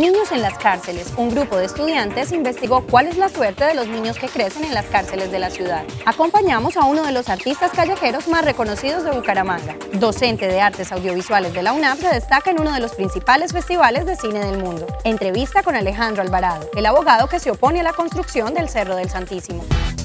Niños en las cárceles, un grupo de estudiantes investigó cuál es la suerte de los niños que crecen en las cárceles de la ciudad. Acompañamos a uno de los artistas callejeros más reconocidos de Bucaramanga. Docente de artes audiovisuales de la UNAP, se destaca en uno de los principales festivales de cine del mundo. Entrevista con Alejandro Alvarado, el abogado que se opone a la construcción del Cerro del Santísimo.